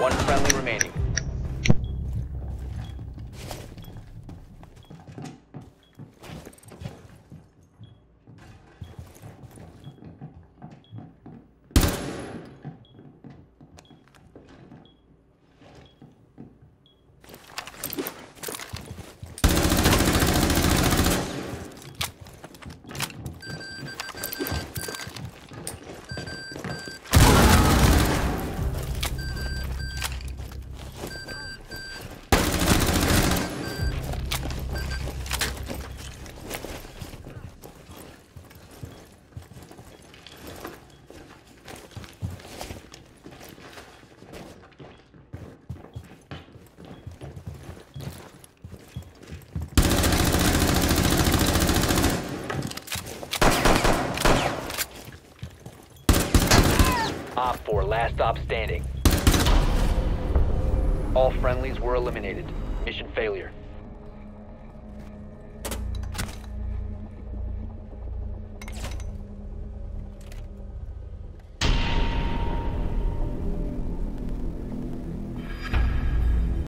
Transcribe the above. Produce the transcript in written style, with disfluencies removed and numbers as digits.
One friendly remaining. Op 4, last stop standing. All friendlies were eliminated. Mission failure.